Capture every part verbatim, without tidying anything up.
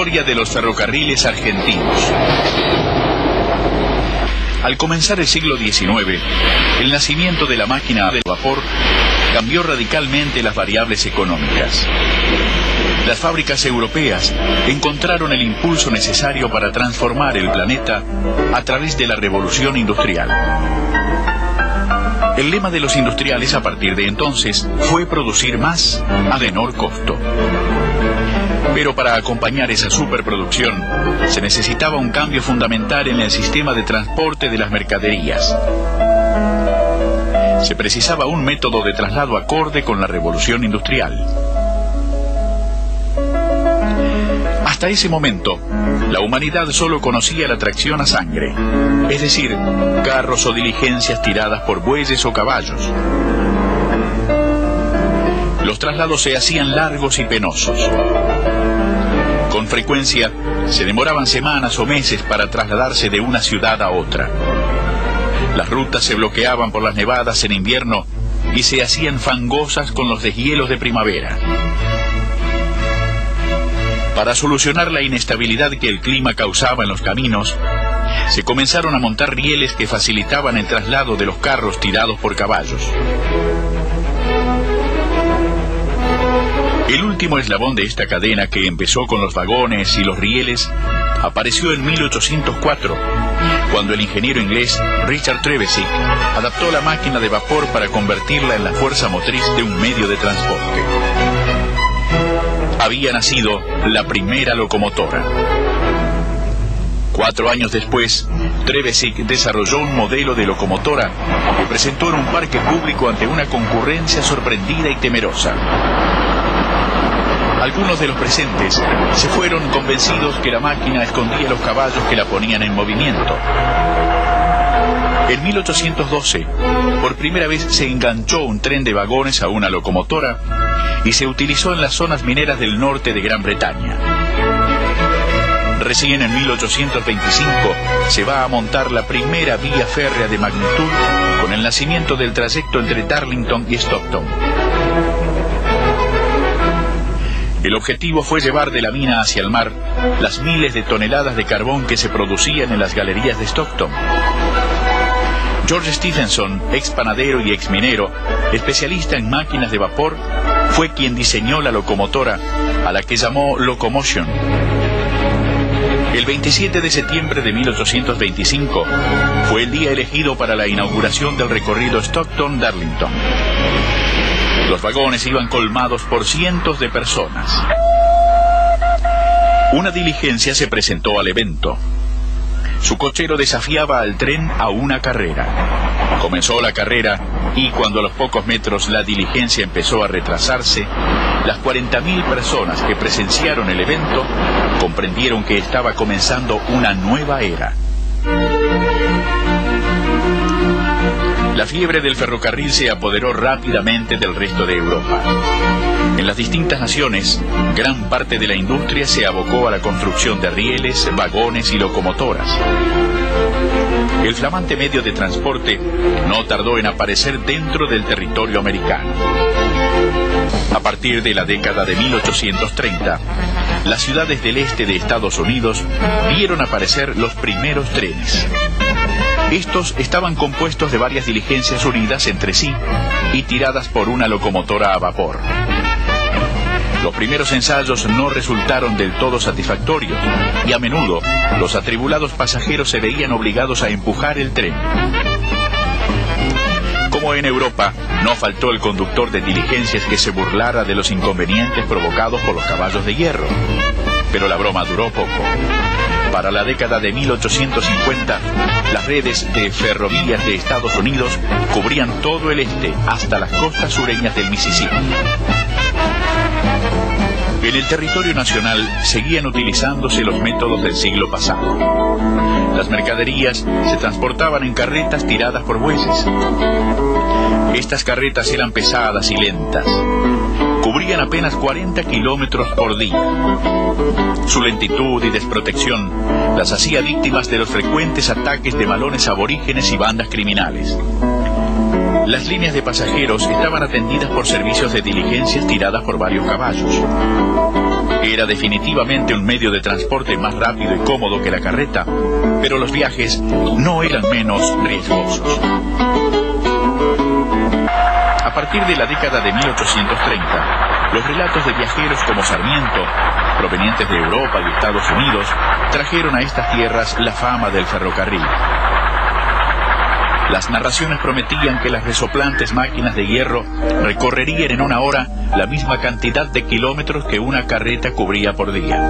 Historia de los ferrocarriles argentinos. Al comenzar el siglo diecinueve, el nacimiento de la máquina de vapor cambió radicalmente las variables económicas. Las fábricas europeas encontraron el impulso necesario para transformar el planeta a través de la revolución industrial. El lema de los industriales a partir de entonces fue producir más a menor costo. Pero para acompañar esa superproducción se necesitaba un cambio fundamental en el sistema de transporte de las mercaderías. Se precisaba un método de traslado acorde con la revolución industrial. Hasta ese momento, la humanidad solo conocía la tracción a sangre, es decir, carros o diligencias tiradas por bueyes o caballos. Los traslados se hacían largos y penosos. Con frecuencia, se demoraban semanas o meses para trasladarse de una ciudad a otra. Las rutas se bloqueaban por las nevadas en invierno y se hacían fangosas con los deshielos de primavera. Para solucionar la inestabilidad que el clima causaba en los caminos, se comenzaron a montar rieles que facilitaban el traslado de los carros tirados por caballos. El último eslabón de esta cadena, que empezó con los vagones y los rieles, apareció en mil ochocientos cuatro, cuando el ingeniero inglés Richard Trevithick adaptó la máquina de vapor para convertirla en la fuerza motriz de un medio de transporte. Había nacido la primera locomotora. Cuatro años después, Trevithick desarrolló un modelo de locomotora que presentó en un parque público ante una concurrencia sorprendida y temerosa. Algunos de los presentes se fueron convencidos que la máquina escondía los caballos que la ponían en movimiento. En mil ochocientos doce, por primera vez se enganchó un tren de vagones a una locomotora y se utilizó en las zonas mineras del norte de Gran Bretaña. Recién en mil ochocientos veinticinco se va a montar la primera vía férrea de magnitud con el nacimiento del trayecto entre Darlington y Stockton. El objetivo fue llevar de la mina hacia el mar las miles de toneladas de carbón que se producían en las galerías de Stockton. George Stephenson, ex panadero y ex minero, especialista en máquinas de vapor, fue quien diseñó la locomotora, a la que llamó Locomotion. El veintisiete de septiembre de mil ochocientos veinticinco fue el día elegido para la inauguración del recorrido Stockton-Darlington. Los vagones iban colmados por cientos de personas. Una diligencia se presentó al evento. Su cochero desafiaba al tren a una carrera. Comenzó la carrera y cuando a los pocos metros la diligencia empezó a retrasarse, las cuarenta mil personas que presenciaron el evento comprendieron que estaba comenzando una nueva era. La fiebre del ferrocarril se apoderó rápidamente del resto de Europa. En las distintas naciones, gran parte de la industria se abocó a la construcción de rieles, vagones y locomotoras. El flamante medio de transporte no tardó en aparecer dentro del territorio americano. A partir de la década de mil ochocientos treinta, las ciudades del este de Estados Unidos vieron aparecer los primeros trenes. Estos estaban compuestos de varias diligencias unidas entre sí y tiradas por una locomotora a vapor. Los primeros ensayos no resultaron del todo satisfactorios y a menudo los atribulados pasajeros se veían obligados a empujar el tren. Como en Europa, no faltó el conductor de diligencias que se burlara de los inconvenientes provocados por los caballos de hierro. Pero la broma duró poco. Para la década de mil ochocientos cincuenta, las redes de ferrovías de Estados Unidos cubrían todo el este hasta las costas sureñas del Mississippi. En el territorio nacional seguían utilizándose los métodos del siglo pasado. Las mercaderías se transportaban en carretas tiradas por bueyes. Estas carretas eran pesadas y lentas. Cubrían apenas cuarenta kilómetros por día. Su lentitud y desprotección las hacía víctimas de los frecuentes ataques de malones aborígenes y bandas criminales. Las líneas de pasajeros estaban atendidas por servicios de diligencias tiradas por varios caballos. Era definitivamente un medio de transporte más rápido y cómodo que la carreta, pero los viajes no eran menos riesgosos. A partir de la década de mil ochocientos treinta, los relatos de viajeros como Sarmiento, provenientes de Europa y Estados Unidos, trajeron a estas tierras la fama del ferrocarril. Las narraciones prometían que las resoplantes máquinas de hierro recorrerían en una hora la misma cantidad de kilómetros que una carreta cubría por día.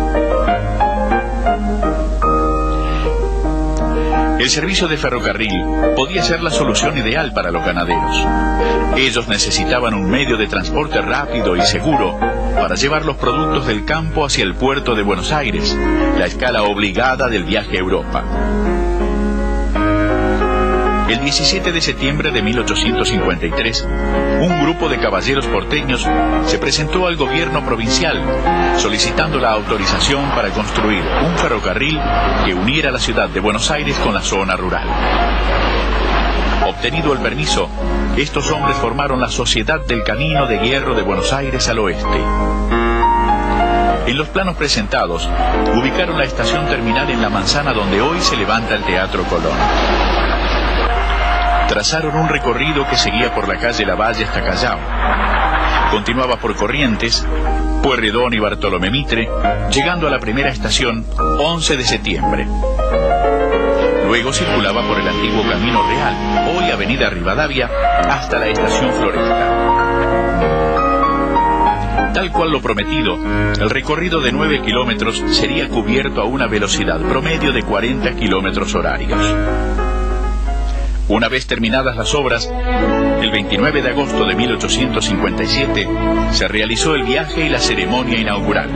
El servicio de ferrocarril podía ser la solución ideal para los ganaderos. Ellos necesitaban un medio de transporte rápido y seguro para llevar los productos del campo hacia el puerto de Buenos Aires, la escala obligada del viaje a Europa. El diecisiete de septiembre de mil ochocientos cincuenta y tres, un grupo de caballeros porteños se presentó al gobierno provincial solicitando la autorización para construir un ferrocarril que uniera la ciudad de Buenos Aires con la zona rural. Obtenido el permiso, estos hombres formaron la Sociedad del Camino de Hierro de Buenos Aires al Oeste. En los planos presentados, ubicaron la estación terminal en la manzana donde hoy se levanta el Teatro Colón. Trazaron un recorrido que seguía por la calle Lavalle hasta Callao. Continuaba por Corrientes, Pueyrredón y Bartolomé Mitre, llegando a la primera estación, once de septiembre. Luego circulaba por el antiguo Camino Real, hoy Avenida Rivadavia, hasta la estación Floresta. Tal cual lo prometido, el recorrido de nueve kilómetros sería cubierto a una velocidad promedio de cuarenta kilómetros horarios. Una vez terminadas las obras, el veintinueve de agosto de mil ochocientos cincuenta y siete se realizó el viaje y la ceremonia inaugural.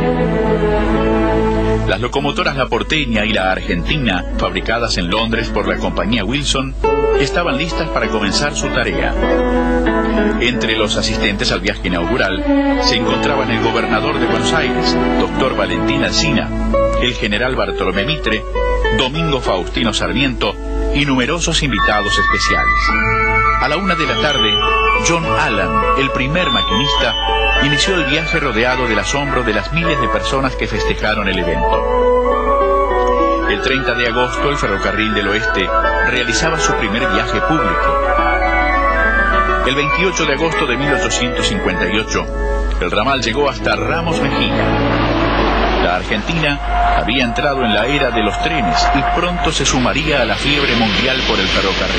Las locomotoras La Porteña y La Argentina, fabricadas en Londres por la compañía Wilson, estaban listas para comenzar su tarea. Entre los asistentes al viaje inaugural se encontraban el gobernador de Buenos Aires, doctor Valentín Alsina, el general Bartolomé Mitre, Domingo Faustino Sarmiento y numerosos invitados especiales. A la una de la tarde, John Allan, el primer maquinista, inició el viaje rodeado del asombro de las miles de personas que festejaron el evento. El treinta de agosto, el Ferrocarril del Oeste realizaba su primer viaje público. El veintiocho de agosto de mil ochocientos cincuenta y ocho, el ramal llegó hasta Ramos Mejía. La Argentina había entrado en la era de los trenes y pronto se sumaría a la fiebre mundial por el ferrocarril.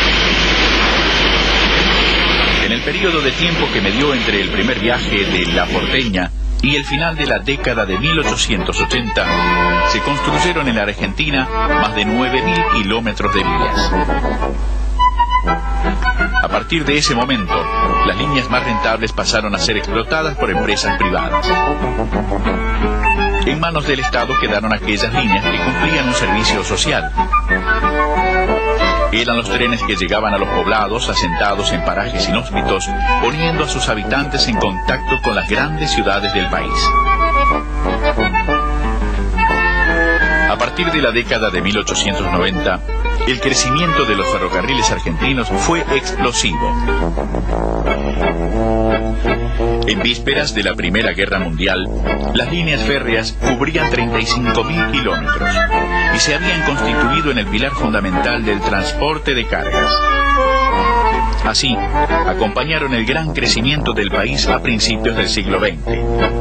En el periodo de tiempo que medió entre el primer viaje de La Porteña y el final de la década de mil ochocientos ochenta, se construyeron en la Argentina más de nueve mil kilómetros de vías. A partir de ese momento, las líneas más rentables pasaron a ser explotadas por empresas privadas. En manos del Estado quedaron aquellas líneas que cumplían un servicio social. Eran los trenes que llegaban a los poblados asentados en parajes inhóspitos, poniendo a sus habitantes en contacto con las grandes ciudades del país. A partir de la década de mil ochocientos noventa, el crecimiento de los ferrocarriles argentinos fue explosivo. En vísperas de la Primera Guerra Mundial, las líneas férreas cubrían treinta y cinco mil kilómetros y se habían constituido en el pilar fundamental del transporte de cargas. Así, acompañaron el gran crecimiento del país a principios del siglo veinte.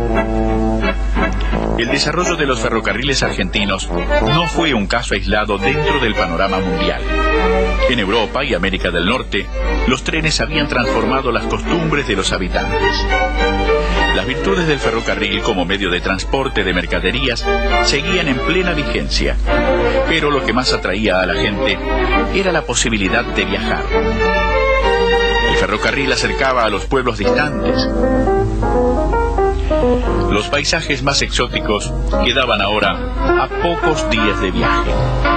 El desarrollo de los ferrocarriles argentinos no fue un caso aislado dentro del panorama mundial. En Europa y América del Norte, los trenes habían transformado las costumbres de los habitantes. Las virtudes del ferrocarril como medio de transporte de mercaderías seguían en plena vigencia, pero lo que más atraía a la gente era la posibilidad de viajar. El ferrocarril acercaba a los pueblos distantes. Los paisajes más exóticos quedaban ahora a pocos días de viaje.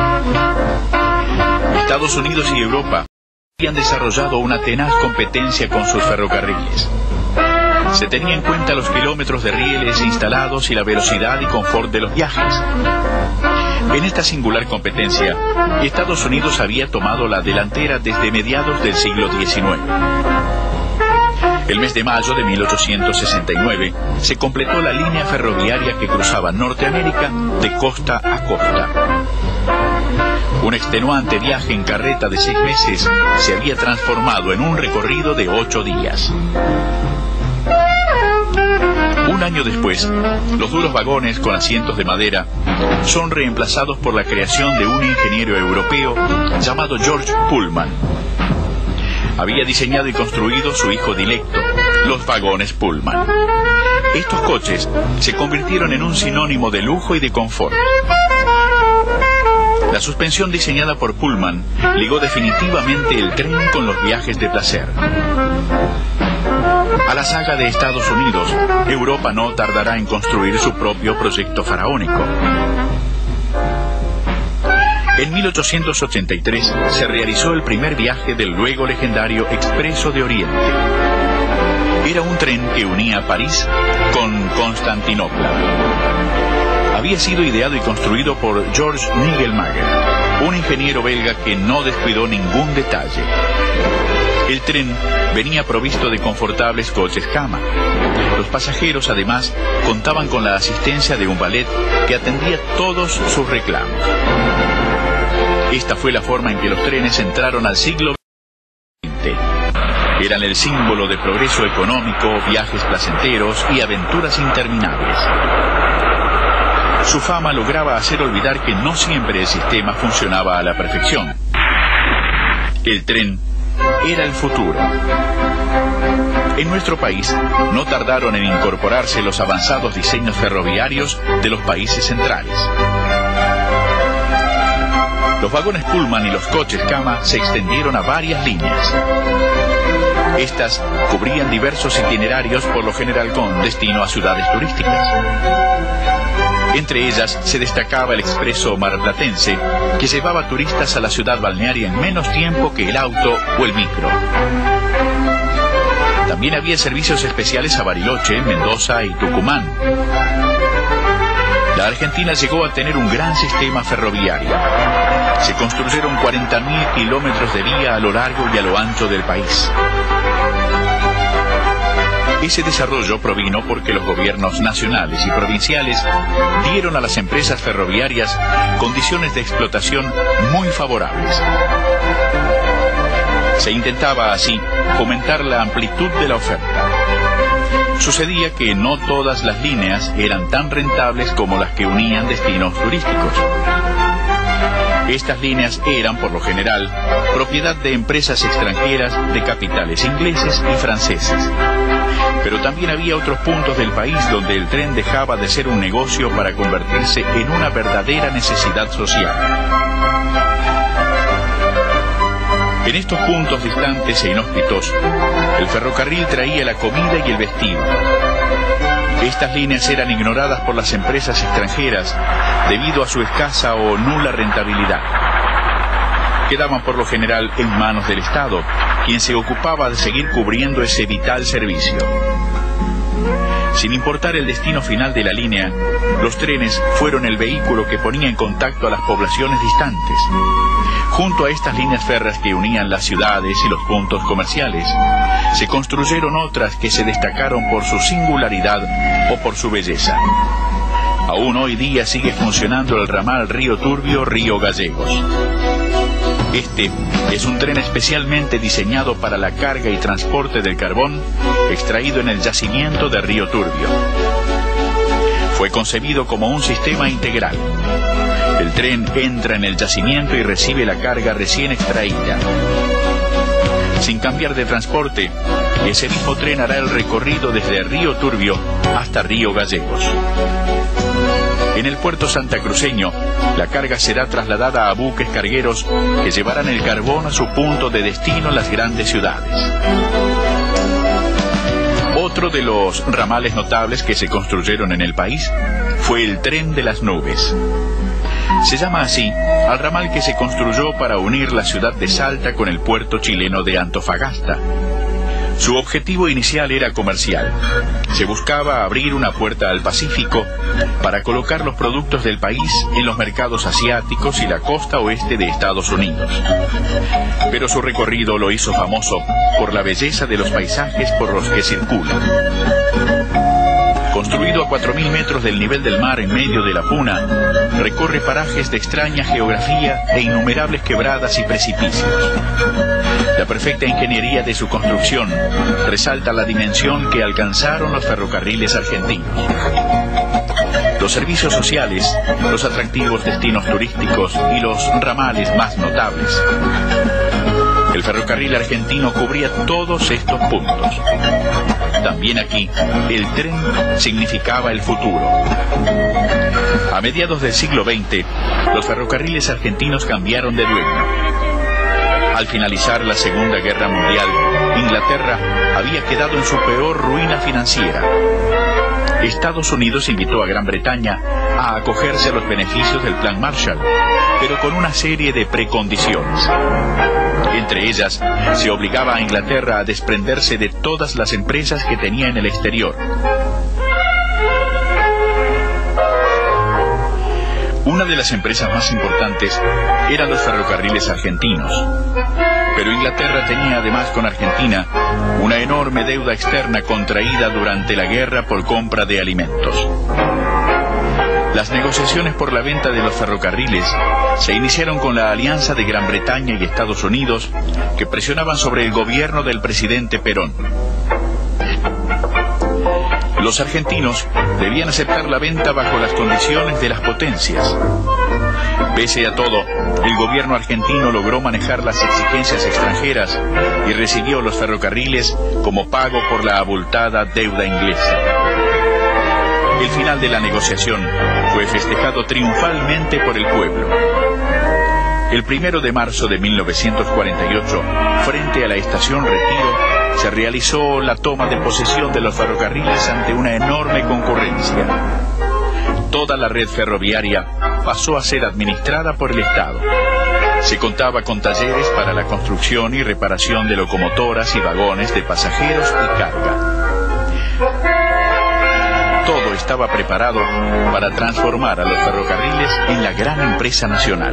Estados Unidos y Europa habían desarrollado una tenaz competencia con sus ferrocarriles. Se tenía en cuenta los kilómetros de rieles instalados y la velocidad y confort de los viajes. En esta singular competencia, Estados Unidos había tomado la delantera desde mediados del siglo diecinueve. El mes de mayo de mil ochocientos sesenta y nueve se completó la línea ferroviaria que cruzaba Norteamérica de costa a costa. Un extenuante viaje en carreta de seis meses se había transformado en un recorrido de ocho días. Un año después, los duros vagones con asientos de madera son reemplazados por la creación de un ingeniero europeo llamado George Pullman. Había diseñado y construido su hijo directo, los vagones Pullman. Estos coches se convirtieron en un sinónimo de lujo y de confort. La suspensión diseñada por Pullman ligó definitivamente el tren con los viajes de placer. A la saga de Estados Unidos, Europa no tardará en construir su propio proyecto faraónico. En mil ochocientos ochenta y tres se realizó el primer viaje del luego legendario Expreso de Oriente. Era un tren que unía París con Constantinopla. Había sido ideado y construido por George Nigelmayer, un ingeniero belga que no descuidó ningún detalle. El tren venía provisto de confortables coches cama. Los pasajeros, además, contaban con la asistencia de un valet que atendía todos sus reclamos. Esta fue la forma en que los trenes entraron al siglo veinte. Eran el símbolo de progreso económico, viajes placenteros y aventuras interminables. Su fama lograba hacer olvidar que no siempre el sistema funcionaba a la perfección. El tren era el futuro. En nuestro país no tardaron en incorporarse los avanzados diseños ferroviarios de los países centrales. Los vagones Pullman y los coches cama se extendieron a varias líneas. Estas cubrían diversos itinerarios, por lo general con destino a ciudades turísticas. Entre ellas se destacaba el expreso marplatense, que llevaba turistas a la ciudad balnearia en menos tiempo que el auto o el micro. También había servicios especiales a Bariloche, Mendoza y Tucumán. La Argentina llegó a tener un gran sistema ferroviario. Se construyeron cuarenta mil kilómetros de vía a lo largo y a lo ancho del país. Ese desarrollo provino porque los gobiernos nacionales y provinciales dieron a las empresas ferroviarias condiciones de explotación muy favorables. Se intentaba así fomentar la amplitud de la oferta. Sucedía que no todas las líneas eran tan rentables como las que unían destinos turísticos. Estas líneas eran, por lo general, propiedad de empresas extranjeras de capitales ingleses y franceses. Pero también había otros puntos del país donde el tren dejaba de ser un negocio para convertirse en una verdadera necesidad social. En estos puntos distantes e inhóspitos, el ferrocarril traía la comida y el vestido. Estas líneas eran ignoradas por las empresas extranjeras debido a su escasa o nula rentabilidad. Quedaban por lo general en manos del Estado, quien se ocupaba de seguir cubriendo ese vital servicio. Sin importar el destino final de la línea, los trenes fueron el vehículo que ponía en contacto a las poblaciones distantes. Junto a estas líneas férreas que unían las ciudades y los puntos comerciales, se construyeron otras que se destacaron por su singularidad o por su belleza. Aún hoy día sigue funcionando el ramal Río Turbio-Río Gallegos. Este es un tren especialmente diseñado para la carga y transporte del carbón extraído en el yacimiento de Río Turbio. Fue concebido como un sistema integral. El tren entra en el yacimiento y recibe la carga recién extraída. Sin cambiar de transporte, ese mismo tren hará el recorrido desde Río Turbio hasta Río Gallegos. En el puerto santacruceño, la carga será trasladada a buques cargueros que llevarán el carbón a su punto de destino en las grandes ciudades. Otro de los ramales notables que se construyeron en el país fue el Tren de las Nubes. Se llama así al ramal que se construyó para unir la ciudad de Salta con el puerto chileno de Antofagasta. Su objetivo inicial era comercial. Se buscaba abrir una puerta al Pacífico para colocar los productos del país en los mercados asiáticos y la costa oeste de Estados Unidos. Pero su recorrido lo hizo famoso por la belleza de los paisajes por los que circula. Construido a cuatro mil metros del nivel del mar en medio de la Puna, recorre parajes de extraña geografía e innumerables quebradas y precipicios. La perfecta ingeniería de su construcción resalta la dimensión que alcanzaron los ferrocarriles argentinos. Los servicios sociales, los atractivos destinos turísticos y los ramales más notables. El ferrocarril argentino cubría todos estos puntos. También aquí, el tren significaba el futuro. A mediados del siglo veinte, los ferrocarriles argentinos cambiaron de dueño. Al finalizar la Segunda Guerra Mundial, Inglaterra había quedado en su peor ruina financiera. Estados Unidos invitó a Gran Bretaña a acogerse a los beneficios del Plan Marshall, pero con una serie de precondiciones. Entre ellas, se obligaba a Inglaterra a desprenderse de todas las empresas que tenía en el exterior. Una de las empresas más importantes eran los ferrocarriles argentinos. Pero Inglaterra tenía además con Argentina una enorme deuda externa contraída durante la guerra por compra de alimentos. Las negociaciones por la venta de los ferrocarriles se iniciaron con la alianza de Gran Bretaña y Estados Unidos, que presionaban sobre el gobierno del presidente Perón. Los argentinos debían aceptar la venta bajo las condiciones de las potencias. Pese a todo, el gobierno argentino logró manejar las exigencias extranjeras y recibió los ferrocarriles como pago por la abultada deuda inglesa. El final de la negociación fue festejado triunfalmente por el pueblo. El primero de marzo de mil novecientos cuarenta y ocho, frente a la estación Retiro, se realizó la toma de posesión de los ferrocarriles ante una enorme concurrencia. Toda la red ferroviaria pasó a ser administrada por el Estado. Se contaba con talleres para la construcción y reparación de locomotoras y vagones de pasajeros y carga. Todo estaba preparado para transformar a los ferrocarriles en la gran empresa nacional.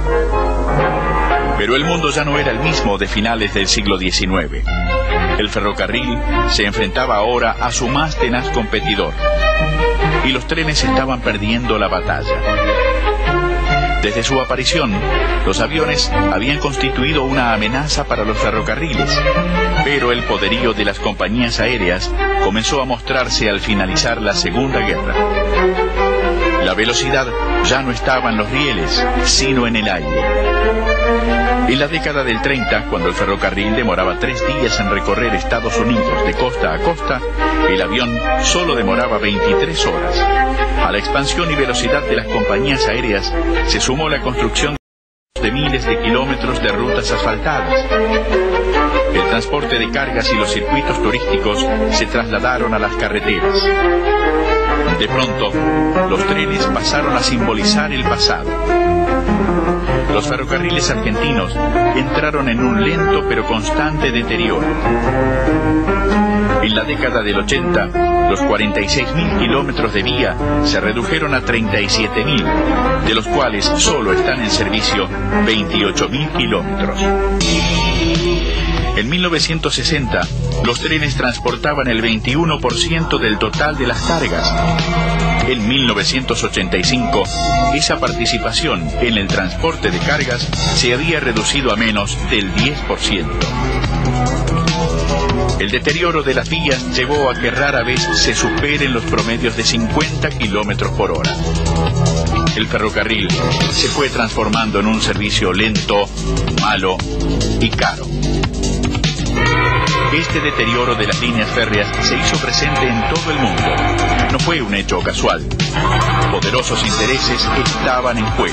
Pero el mundo ya no era el mismo de finales del siglo diecinueve. El ferrocarril se enfrentaba ahora a su más tenaz competidor, y los trenes estaban perdiendo la batalla. Desde su aparición, los aviones habían constituido una amenaza para los ferrocarriles, pero el poderío de las compañías aéreas comenzó a mostrarse al finalizar la Segunda Guerra. La velocidad ya no estaba en los rieles, sino en el aire. En la década del treinta, cuando el ferrocarril demoraba tres días en recorrer Estados Unidos de costa a costa, el avión solo demoraba veintitrés horas. A la expansión y velocidad de las compañías aéreas se sumó la construcción de miles de kilómetros de rutas asfaltadas. El transporte de cargas y los circuitos turísticos se trasladaron a las carreteras. De pronto, los trenes pasaron a simbolizar el pasado. Los ferrocarriles argentinos entraron en un lento pero constante deterioro. En la década del ochenta, los cuarenta y seis mil kilómetros de vía se redujeron a treinta y siete mil, de los cuales solo están en servicio veintiocho mil kilómetros. En mil novecientos sesenta, los trenes transportaban el veintiuno por ciento del total de las cargas. En mil novecientos ochenta y cinco, esa participación en el transporte de cargas se había reducido a menos del diez por ciento. El deterioro de las vías llevó a que rara vez se superen los promedios de cincuenta kilómetros por hora. El ferrocarril se fue transformando en un servicio lento, malo y caro. Este deterioro de las líneas férreas se hizo presente en todo el mundo. No fue un hecho casual. Poderosos intereses estaban en juego.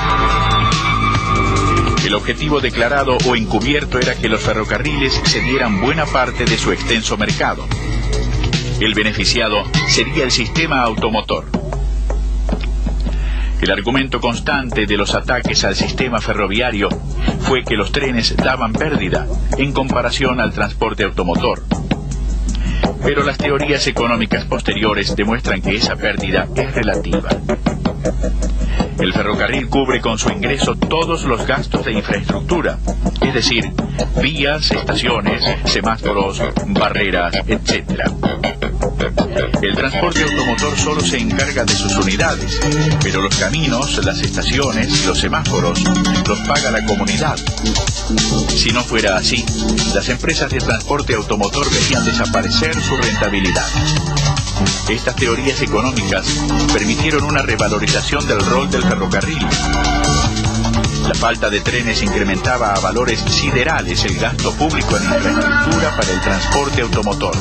El objetivo declarado o encubierto era que los ferrocarriles cedieran buena parte de su extenso mercado. El beneficiado sería el sistema automotor. El argumento constante de los ataques al sistema ferroviario fue que los trenes daban pérdida en comparación al transporte automotor. Pero las teorías económicas posteriores demuestran que esa pérdida es relativa. El ferrocarril cubre con su ingreso todos los gastos de infraestructura, es decir, vías, estaciones, semáforos, barreras, etcétera. El transporte automotor solo se encarga de sus unidades, pero los caminos, las estaciones, los semáforos, los paga la comunidad. Si no fuera así, las empresas de transporte automotor verían desaparecer su rentabilidad. Estas teorías económicas permitieron una revalorización del rol del ferrocarril. La falta de trenes incrementaba a valores siderales el gasto público en infraestructura para el transporte automotor.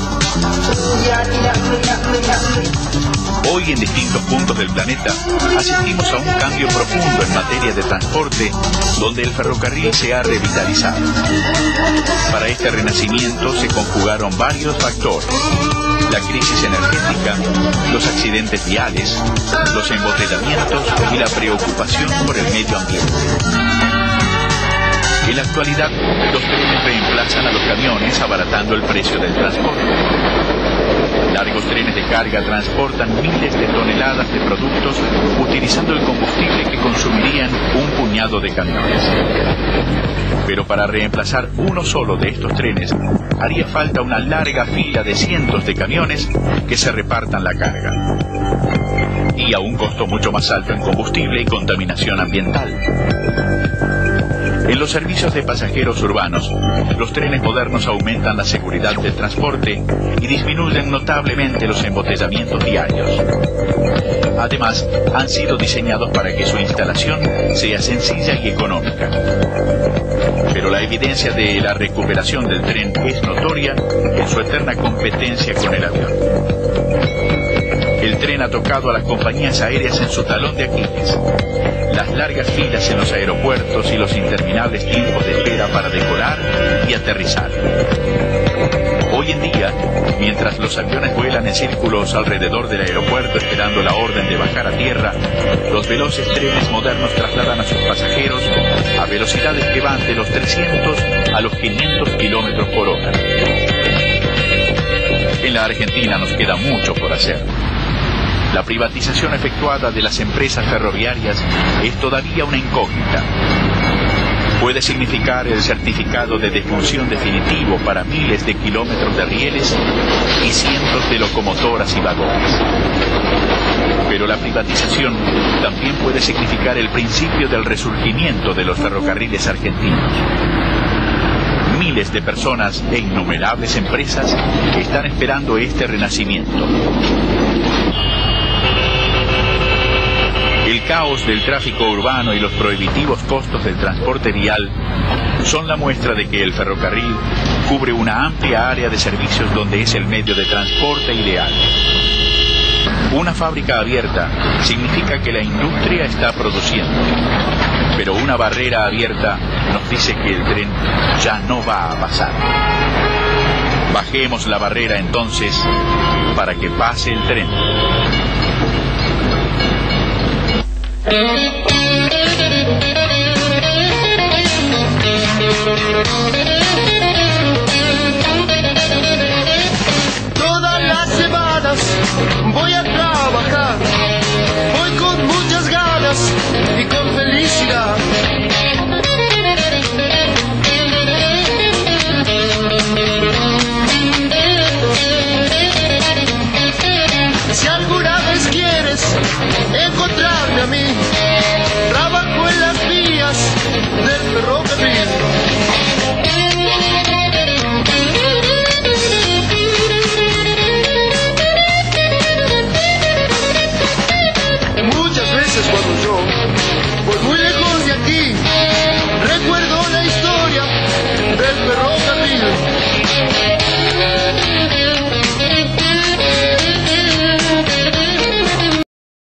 Hoy, en distintos puntos del planeta, asistimos a un cambio profundo en materia de transporte, donde el ferrocarril se ha revitalizado. Para este renacimiento se conjugaron varios factores: la crisis energética, los accidentes viales, los embotellamientos y la preocupación por el medio ambiente. En la actualidad, los trenes reemplazan a los camiones, abaratando el precio del transporte. Largos trenes de carga transportan miles de toneladas de productos utilizando el combustible que consumirían un puñado de camiones. Pero para reemplazar uno solo de estos trenes, haría falta una larga fila de cientos de camiones que se repartan la carga. Y a un costo mucho más alto en combustible y contaminación ambiental. En los servicios de pasajeros urbanos, los trenes modernos aumentan la seguridad del transporte y disminuyen notablemente los embotellamientos diarios. Además, han sido diseñados para que su instalación sea sencilla y económica. Pero la evidencia de la recuperación del tren es notoria en su eterna competencia con el avión. El tren ha tocado a las compañías aéreas en su talón de Aquiles. Las largas filas en los aeropuertos y los interminables tiempos de espera para decolar y aterrizar. Hoy en día, mientras los aviones vuelan en círculos alrededor del aeropuerto esperando la orden de bajar a tierra, los veloces trenes modernos trasladan a sus pasajeros a velocidades que van de los trescientos a los quinientos kilómetros por hora. En la Argentina nos queda mucho por hacer. La privatización efectuada de las empresas ferroviarias es todavía una incógnita. Puede significar el certificado de defunción definitivo para miles de kilómetros de rieles y cientos de locomotoras y vagones. Pero la privatización también puede significar el principio del resurgimiento de los ferrocarriles argentinos. Miles de personas e innumerables empresas están esperando este renacimiento. El caos del tráfico urbano y los prohibitivos costos del transporte vial son la muestra de que el ferrocarril cubre una amplia área de servicios donde es el medio de transporte ideal. Una fábrica abierta significa que la industria está produciendo, pero una barrera abierta nos dice que el tren ya no va a pasar. Bajemos la barrera entonces para que pase el tren. Todas las semanas voy a trabajar, voy con muchas ganas y con felicidad. Si alguna vez quieres encontrarme a mí, trabajo en las vías del ferrocarril. Muchas veces cuando yo voy muy lejos de aquí, recuerdo la historia del ferrocarril.